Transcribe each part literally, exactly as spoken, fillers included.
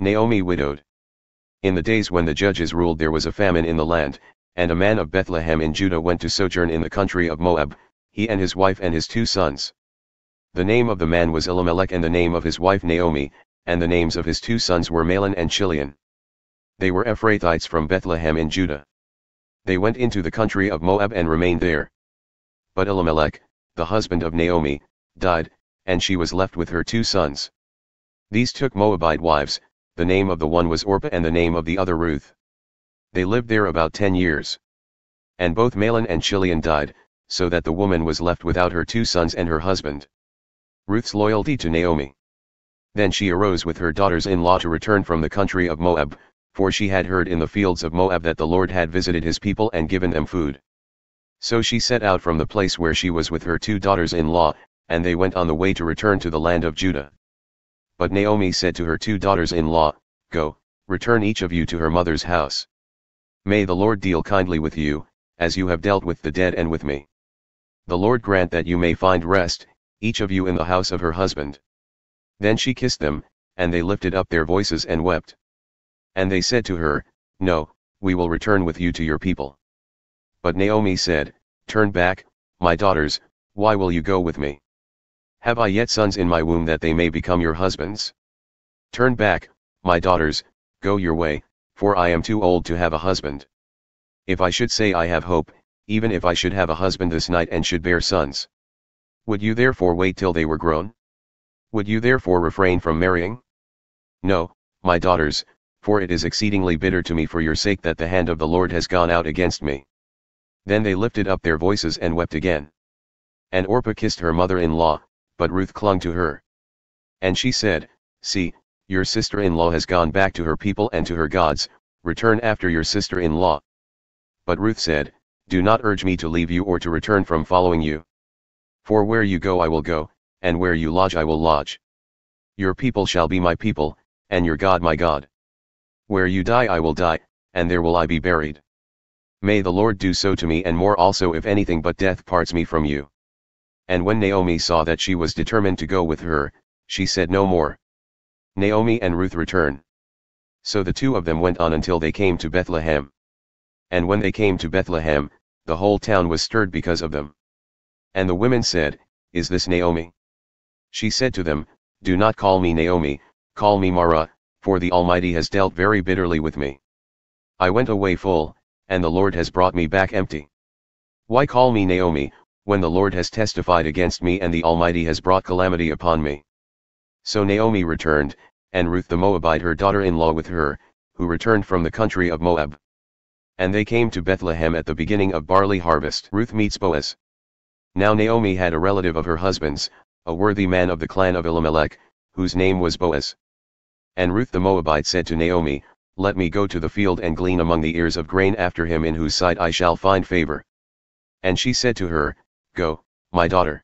Naomi widowed. In the days when the judges ruled there was a famine in the land, and a man of Bethlehem in Judah went to sojourn in the country of Moab, he and his wife and his two sons. The name of the man was Elimelech and the name of his wife Naomi, and the names of his two sons were Mahlon and Chilion. They were Ephrathites from Bethlehem in Judah. They went into the country of Moab and remained there. But Elimelech, the husband of Naomi, died, and she was left with her two sons. These took Moabite wives, the name of the one was Orpah and the name of the other Ruth. They lived there about ten years. And both Mahlon and Chilion died, so that the woman was left without her two sons and her husband. Ruth's loyalty to Naomi. Then she arose with her daughters-in-law to return from the country of Moab, for she had heard in the fields of Moab that the Lord had visited his people and given them food. So she set out from the place where she was with her two daughters-in-law, and they went on the way to return to the land of Judah. But Naomi said to her two daughters-in-law, Go, return each of you to her mother's house. May the Lord deal kindly with you, as you have dealt with the dead and with me. The Lord grant that you may find rest, each of you in the house of her husband. Then she kissed them, and they lifted up their voices and wept. And they said to her, No, we will return with you to your people. But Naomi said, Turn back, my daughters, why will you go with me? Have I yet sons in my womb that they may become your husbands? Turn back, my daughters, go your way, for I am too old to have a husband. If I should say I have hope, even if I should have a husband this night and should bear sons. Would you therefore wait till they were grown? Would you therefore refrain from marrying? No, my daughters, for it is exceedingly bitter to me for your sake that the hand of the Lord has gone out against me. Then they lifted up their voices and wept again. And Orpah kissed her mother-in-law, but Ruth clung to her. And she said, See, your sister-in-law has gone back to her people and to her gods, return after your sister-in-law. But Ruth said, Do not urge me to leave you or to return from following you. For where you go I will go, and where you lodge I will lodge. Your people shall be my people, and your God my God. Where you die I will die, and there will I be buried. May the Lord do so to me and more also if anything but death parts me from you. And when Naomi saw that she was determined to go with her, she said no more. Naomi and Ruth return. So the two of them went on until they came to Bethlehem. And when they came to Bethlehem, the whole town was stirred because of them. And the women said, Is this Naomi? She said to them, Do not call me Naomi, call me Mara, for the Almighty has dealt very bitterly with me. I went away full, and the Lord has brought me back empty. Why call me Naomi, when the Lord has testified against me and the Almighty has brought calamity upon me? So Naomi returned, and Ruth the Moabite her daughter-in-law with her, who returned from the country of Moab. And they came to Bethlehem at the beginning of barley harvest. Ruth meets Boaz. Now Naomi had a relative of her husband's, a worthy man of the clan of Elimelech, whose name was Boaz. And Ruth the Moabite said to Naomi, Let me go to the field and glean among the ears of grain after him in whose sight I shall find favor. And she said to her, Go, my daughter.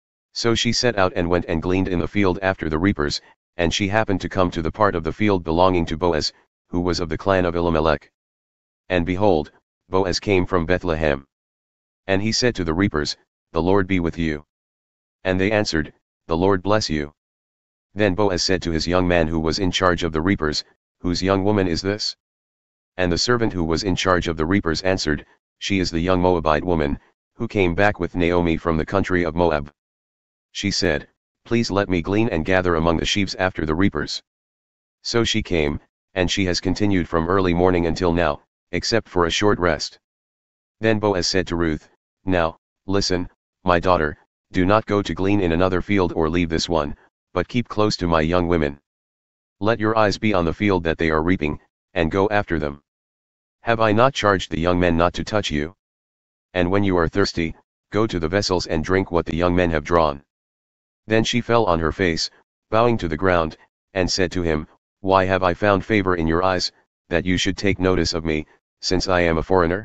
So she set out and went and gleaned in the field after the reapers, and she happened to come to the part of the field belonging to Boaz, who was of the clan of Elimelech. And behold, Boaz came from Bethlehem. And he said to the reapers, The Lord be with you. And they answered, The Lord bless you. Then Boaz said to his young man who was in charge of the reapers, Whose young woman is this? And the servant who was in charge of the reapers answered, She is the young Moabite woman, who came back with Naomi from the country of Moab. She said, Please let me glean and gather among the sheaves after the reapers. So she came, and she has continued from early morning until now, except for a short rest. Then Boaz said to Ruth, Now, listen, my daughter, do not go to glean in another field or leave this one, but keep close to my young women. Let your eyes be on the field that they are reaping, and go after them. Have I not charged the young men not to touch you? And when you are thirsty, go to the vessels and drink what the young men have drawn. Then she fell on her face, bowing to the ground, and said to him, Why have I found favor in your eyes, that you should take notice of me, since I am a foreigner?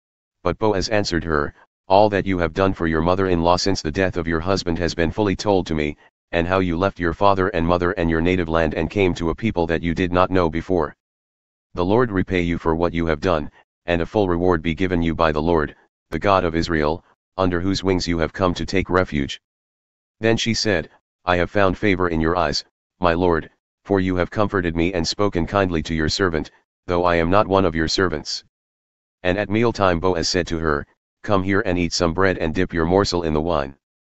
But Boaz answered her, All that you have done for your mother-in-law since the death of your husband has been fully told to me, and how you left your father and mother and your native land and came to a people that you did not know before. The Lord repay you for what you have done, and a full reward be given you by the Lord, the God of Israel, under whose wings you have come to take refuge. Then she said, I have found favor in your eyes, my Lord, for you have comforted me and spoken kindly to your servant, though I am not one of your servants. And at mealtime Boaz said to her, Come here and eat some bread and dip your morsel in the wine.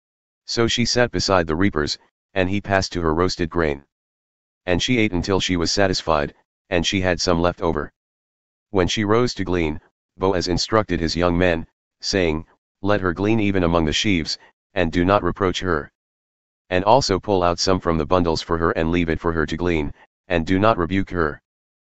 So she sat beside the reapers, and he passed to her roasted grain. And she ate until she was satisfied, and she had some left over. When she rose to glean, Boaz instructed his young men, saying, Let her glean even among the sheaves, and do not reproach her. And also pull out some from the bundles for her and leave it for her to glean, and do not rebuke her.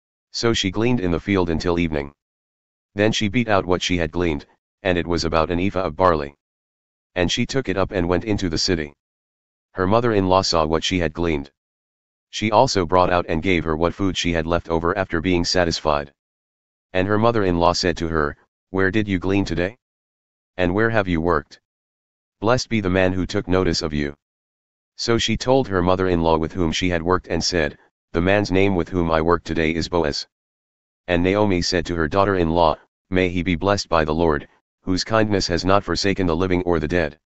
So she gleaned in the field until evening. Then she beat out what she had gleaned, and it was about an ephah of barley. And she took it up and went into the city. Her mother-in-law saw what she had gleaned. She also brought out and gave her what food she had left over after being satisfied. And her mother-in-law said to her, Where did you glean today? And where have you worked? Blessed be the man who took notice of you. So she told her mother-in-law with whom she had worked and said, The man's name with whom I work today is Boaz. And Naomi said to her daughter-in-law, May he be blessed by the Lord, whose kindness has not forsaken the living or the dead.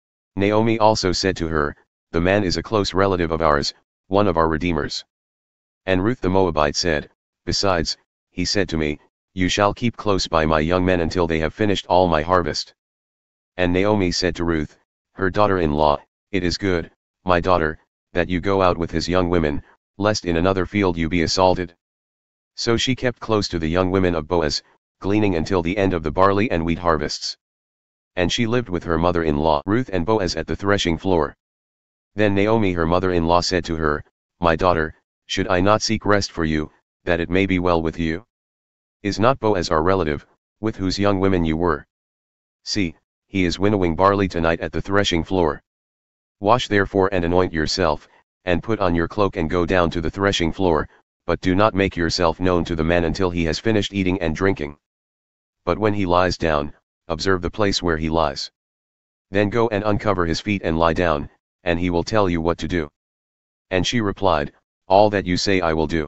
Naomi also said to her, The man is a close relative of ours, one of our redeemers. And Ruth the Moabite said, Besides, he said to me, You shall keep close by my young men until they have finished all my harvest. And Naomi said to Ruth, her daughter-in-law, It is good, my daughter, that you go out with his young women, lest in another field you be assaulted. So she kept close to the young women of Boaz, gleaning until the end of the barley and wheat harvests. And she lived with her mother-in-law Ruth and Boaz at the threshing floor. Then Naomi her mother-in-law said to her, My daughter, should I not seek rest for you, that it may be well with you? Is not Boaz our relative, with whose young women you were? See, he is winnowing barley tonight at the threshing floor. Wash therefore and anoint yourself, and put on your cloak and go down to the threshing floor, but do not make yourself known to the man until he has finished eating and drinking. But when he lies down, observe the place where he lies. Then go and uncover his feet and lie down, and he will tell you what to do. And she replied, All that you say I will do.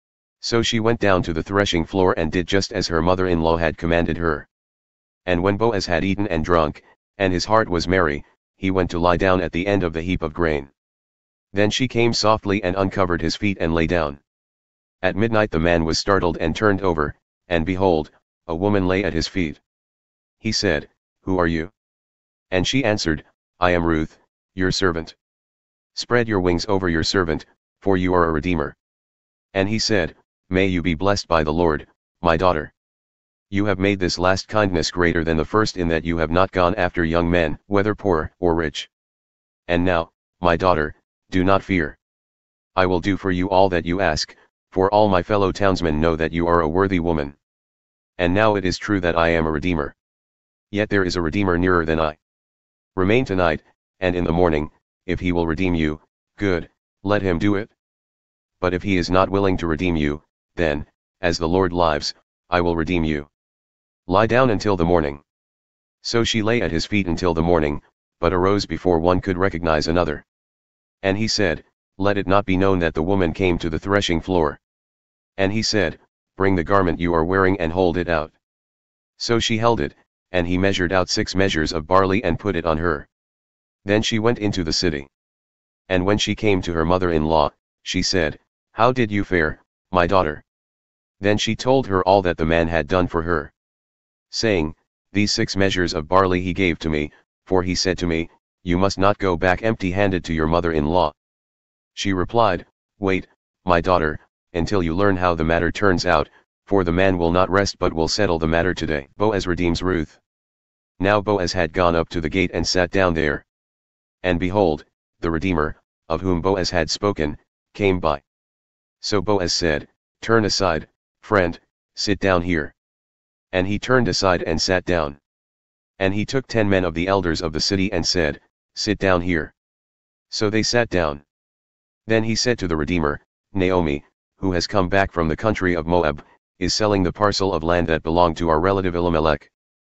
So she went down to the threshing floor and did just as her mother-in-law had commanded her. And when Boaz had eaten and drunk, and his heart was merry, he went to lie down at the end of the heap of grain. Then she came softly and uncovered his feet and lay down. At midnight the man was startled and turned over, and behold, a woman lay at his feet. He said, Who are you? And she answered, I am Ruth, your servant. Spread your wings over your servant, for you are a redeemer. And he said, May you be blessed by the Lord, my daughter. You have made this last kindness greater than the first in that you have not gone after young men, whether poor or rich. And now, my daughter, do not fear. I will do for you all that you ask, for all my fellow townsmen know that you are a worthy woman. And now it is true that I am a redeemer. Yet there is a redeemer nearer than I. Remain tonight, and in the morning, if he will redeem you, good, let him do it. But if he is not willing to redeem you, then, as the Lord lives, I will redeem you. Lie down until the morning. So she lay at his feet until the morning, but arose before one could recognize another. And he said, Let it not be known that the woman came to the threshing floor. And he said, Bring the garment you are wearing and hold it out. So she held it, and he measured out six measures of barley and put it on her. Then she went into the city. And when she came to her mother-in-law, she said, How did you fare, my daughter? Then she told her all that the man had done for her, saying, These six measures of barley he gave to me, for he said to me, You must not go back empty-handed to your mother-in-law. She replied, Wait, my daughter, until you learn how the matter turns out, for the man will not rest but will settle the matter today. Boaz redeems Ruth. Now Boaz had gone up to the gate and sat down there. And behold, the Redeemer, of whom Boaz had spoken, came by. So Boaz said, Turn aside, friend, sit down here. And he turned aside and sat down. And he took ten men of the elders of the city and said, Sit down here. So they sat down. Then he said to the Redeemer, Naomi, who has come back from the country of Moab, is selling the parcel of land that belonged to our relative Elimelech.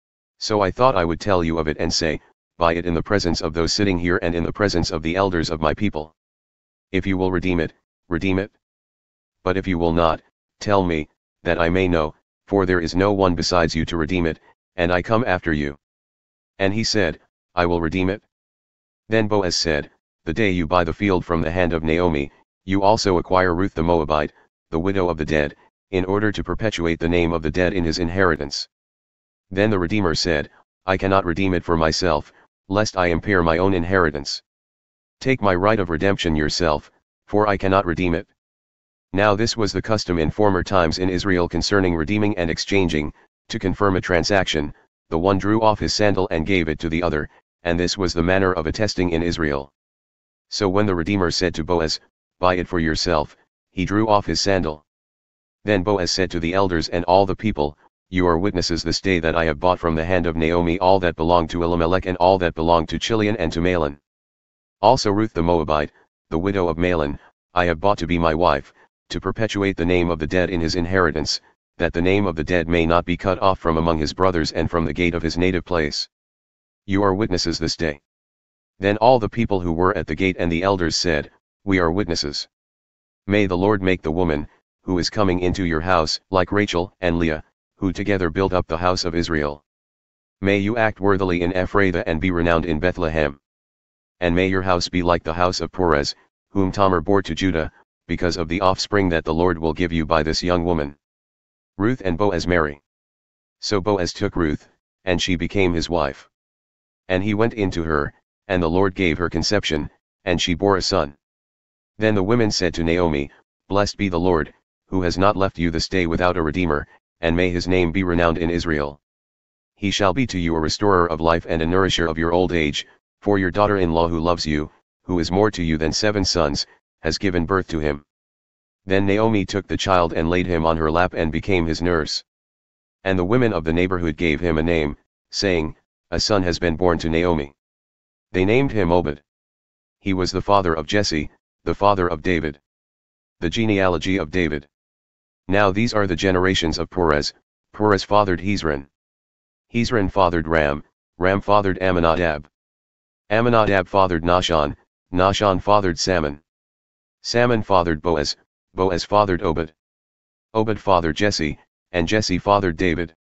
So I thought I would tell you of it and say, Buy it in the presence of those sitting here and in the presence of the elders of my people. If you will redeem it, redeem it. But if you will not, tell me, that I may know, for there is no one besides you to redeem it, and I come after you. And he said, I will redeem it. Then Boaz said, The day you buy the field from the hand of Naomi, You also acquire Ruth the Moabite, the widow of the dead, in order to perpetuate the name of the dead in his inheritance. Then the Redeemer said, I cannot redeem it for myself, lest I impair my own inheritance. Take my right of redemption yourself, for I cannot redeem it. Now this was the custom in former times in Israel concerning redeeming and exchanging. To confirm a transaction, the one drew off his sandal and gave it to the other, and this was the manner of attesting in Israel. So when the Redeemer said to Boaz, Buy it for yourself, he drew off his sandal. Then Boaz said to the elders and all the people, You are witnesses this day that I have bought from the hand of Naomi all that belonged to Elimelech and all that belonged to Chilion and to Mahlon. Also Ruth the Moabite, the widow of Mahlon, I have bought to be my wife, to perpetuate the name of the dead in his inheritance, that the name of the dead may not be cut off from among his brothers and from the gate of his native place. You are witnesses this day. Then all the people who were at the gate and the elders said, We are witnesses. May the Lord make the woman, who is coming into your house, like Rachel and Leah, who together built up the house of Israel. May you act worthily in Ephrathah and be renowned in Bethlehem. And may your house be like the house of Perez, whom Tamar bore to Judah, because of the offspring that the Lord will give you by this young woman. Ruth and Boaz marry. So Boaz took Ruth, and she became his wife. And he went in to her, and the Lord gave her conception, and she bore a son. Then the women said to Naomi, Blessed be the Lord, who has not left you this day without a redeemer, and may his name be renowned in Israel. He shall be to you a restorer of life and a nourisher of your old age, for your daughter-in-law who loves you, who is more to you than seven sons, has given birth to him. Then Naomi took the child and laid him on her lap and became his nurse. And the women of the neighborhood gave him a name, saying, A son has been born to Naomi. They named him Obed. He was the father of Jesse, the father of David. The genealogy of David. Now these are the generations of Perez. Perez fathered Hezron. Hezron fathered Ram, Ram fathered Amminadab. Amminadab fathered Nahshon, Nahshon fathered Salmon. Salmon fathered Boaz, Boaz fathered Obed. Obed fathered Jesse, and Jesse fathered David.